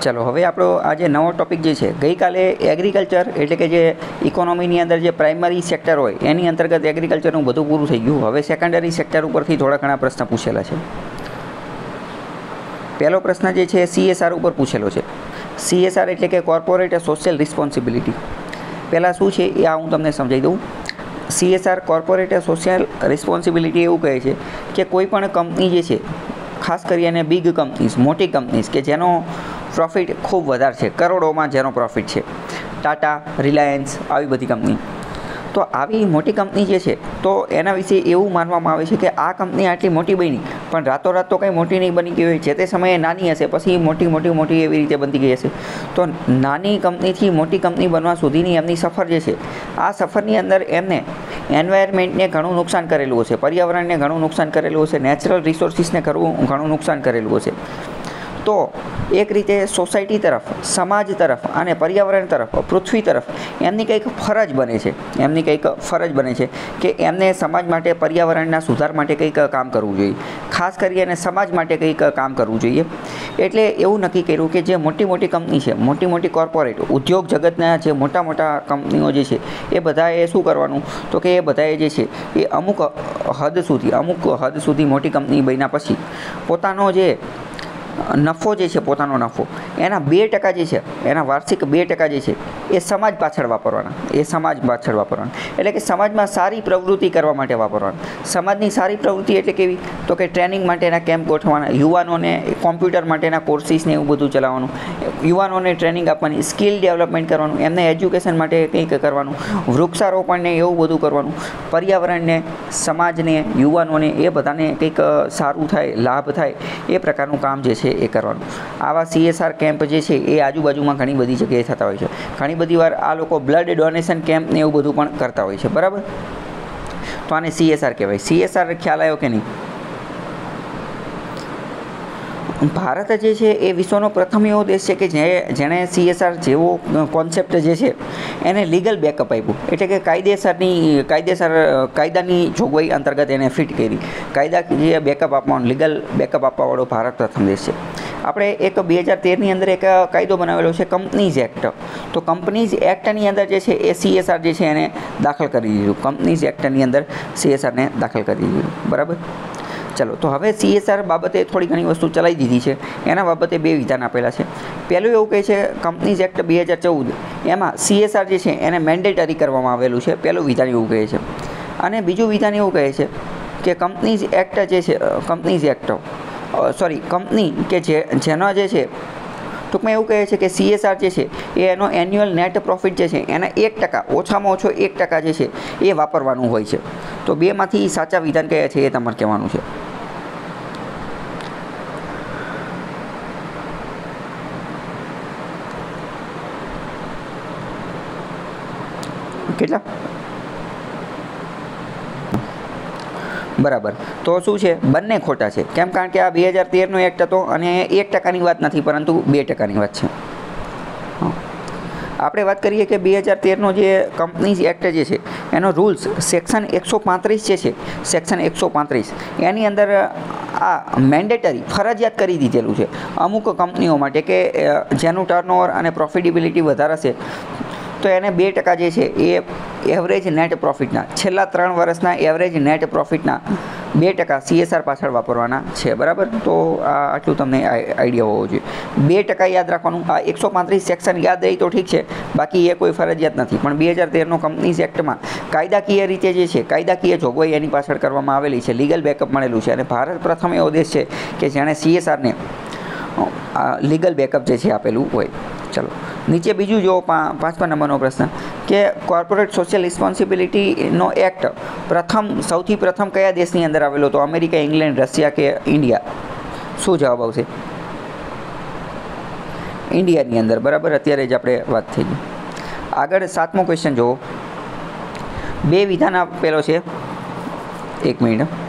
चलो हवे आपणो आज नवो टॉपिक जे छे गई काले एग्रीकल्चर एटले के जे इकोनॉमीनी अंदर जे प्राइमरी सेक्टर होय एनी अंतर्गत एग्रीकल्चरनुं बधुं पूरुं थई गयुं। हवे सेकंडरी सेक्टर उपरथी थोड़ा घणा प्रश्न पूछेला छे। पहलो प्रश्न जे छे CSR उपर पूछेलो छे। CSR एटले के कॉर्पोरेट सोशल रिस्पोन्सिबिलिटी। पहला शुं छे ए हूँ तमने समजावी दऊं। CSR कॉर्पोरेट सोशल रिस्पोन्सिबिलिटी एवुं कहे छे के कोईपण कंपनी जे छे खास करीने बिग कंपनीज मोटी कंपनीज के जेनो प्रॉफिट खूब वधारे छे, करोड़ों में जेनो प्रॉफिट है, टाटा रिलायंस आवी बधी कंपनी, तो आवी मोटी कंपनी जे छे तो एना विषे एवुं मानवामां आवे छे के आ कंपनी आटली मोटी बनी पण रातोरात तो कई मोटी नहीं बनी गई होय, जे ते समये नानी हशे पछी मोटी मोटी मोटी एवी रीते बनती गई हशे। तो नानी कंपनीथी मोटी कंपनी बनवा सुधीनी एमनी सफर जे छे आ सफरनी अंदर एमने एनवायरमेंटने घणुं नुकसान करेलुं हशे, पर्यावरणने घणुं नुकसान करेलुं हशे, नेचरल रिसोर्सिसने घणुं नुकसान करेलुं हशे। तो एक रीते सोसायटी तरफ, समाज तरफ अने पर्यावरण तरफ, पृथ्वी तरफ एमनी कंईक फरज बने छे, एमनी कंईक फरज बने छे कि एमने समाज माटे पर्यावरणना सुधार माटे कंईक काम करवुं जोईए, खास करीने समाज माटे कंईक काम करवुं जोईए। एटले एवुं नक्की कर्युं कि जे मोटी मोटी कंपनी छे, मोटी मोटी कॉर्पोरेट उद्योग जगतना जे मोटा मोटा कंपनीओ जे छे ए बधाए शुं करवानुं तो कि ए बधाए जे छे ए अमुक हद सुधी मोटी कंपनी बन्या पछी पोतानो जे नफो जे छे पोतानो नफो एना 2% जे छे एना वार्षिक 2% जे छे ए समाज पाछळ वापरवाना, ए समाज पाछळ वापरवाना एटले के समाजमां सारी प्रवृत्ति करवा माटे वापरवाना। समाजनी सारी प्रवृत्ति एटले केवी तो के ट्रेनिंग माटेना केम्प गोठववाना, युवानोने कॉम्प्यूटर माटेना कोर्सिस ने एवुं बधुं चलाववानुं, युवानोने ट्रेनिंग आपवानी, स्किल डेवलपमेंट करवानुं, एमने एज्युकेशन माटे कंईक करवानुं, वृक्षारोपणने एवुं बधुं करवानुं, पर्यावरणने, समाजने, युवानोने ए बधाने कंईक सारुं थाय, लाभ थाय ए प्रकारनुं काम जे छे ए करवानुं। आवा CSR केम्प जे छे ए आजुबाजुमां घणी बधी जग्याए थता होय छे। घणी बधी वार आ लोको ब्लड डोनेशन केम्प ने एवुं बधुं पण करता होय छे, बराबर। तो आने CSR कहेवाय। CSR ख्याल आव्यो के नहीं? भारत जे छे ए विश्वनो प्रथम एवो देश छे के जेणे CSR जेवो कॉन्सेप्ट जे छे एने लीगल बेकअप आप्युं, एटले के कायदानी जोगवाई अंतर्गत एने फिट करी। कायदाकीय बेकअप आपवानो, लीगल बेकअप आपवावाळो भारत प्रथम देश छे। આપણે એક 2013 ની અંદર એક કાયદો બનાવેલો છે કંપનીઝ એક્ટ। તો કંપનીઝ એક્ટની અંદર જે છે એ CSR જે છે એને દાખલ કરી દીધું, કંપનીઝ એક્ટની અંદર CSRને દાખલ કરી દીધું, બરાબર। चलो तो हवे CSR बाबते थोड़ी घणी वस्तु चलाई दीधी है, एना बाबते 2 विधान आपेला है। पहलू एवं कहे छे कंपनीज एक्ट 2014 एमां CSR जे छे एने मेन्डेटरी करवामां आवेलुं छे, पहलुं विधान एवं कहे छे। अने बीजुं विधान एवं कहे छे कि कंपनीज एक्ट जे छे, कंपनीज एक्ट सॉरी कंपनी के जेनो जे छे टूंकमां एवुं कहे छे कि CSR जे छे ए एनो एन्युअल नेट प्रॉफिट जे छे एना 1% ओछामां ओछो 1% जे छे ए वापरवानुं होय छे। तो 2 मांथी साचा विधान कया छे ए तमारे कहेवानुं छे। કેટલા? बराबर। तो शू है बने खोटा है, केम कारण के आ 2013 एक्ट हतो अने 1% बात नहीं परंतु 2% बात है। આપણે વાત કરીએ કે 2013નો જે કંપનીઝ એક્ટ જે છે એનો રૂલ્સ સેક્શન 135 જે છે, સેક્શન 135 એની અંદર આ મેન્ડેટરી ફરજિયાત કરી દીધેલું છે અમુક કંપનીઓ માટે કે જેનું ટર્નઓવર અને પ્રોફિટેબિલિટી વધારે છે તો એને 2% જે છે એ એવરેજ નેટ પ્રોફિટના છેલ્લા 3 વર્ષના એવરેજ નેટ પ્રોફિટના 2% CSR પાછળ વાપરવાના છે, બરાબર। તો આટલું તમને આઈડિયા હોવો જોઈએ। 2% યાદ રાખવાનું। આ 135 સેક્શન યાદ રહી તો ઠીક છે, બાકી એ કોઈ ફરજિયાત નથી। પણ 2013નો કંપનીઝ એક્ટમાં કાયદાકીય રીતે જે છે કાયદાકીય જોગવાઈ એની પાછળ કરવામાં આવેલી છે, લીગલ બેકઅપ મળેલું છે અને ભારત પ્રથમ એવો દેશ છે કે જેણે CSRને લીગલ બેકઅપ જે છે આપેલું હોય। चलो नीचे बीजू जो 5 नंबरनो प्रश्न के कॉर्पोरेट सोशल रिस्पोन्सिबिलिटीनो एक्ट सौथी प्रथम कया देशनी अंदर आवेलो? तो अमेरिका, इंग्लैंड, रशिया के इंडिया? शू जवाब आवशे? इंडियानी अंदर, बराबर। अत्यारे ज आपणे वात थई गई। आगळ 7मो क्वेश्चन जो 2 विधान आपेलो छे, 1 मिनिट।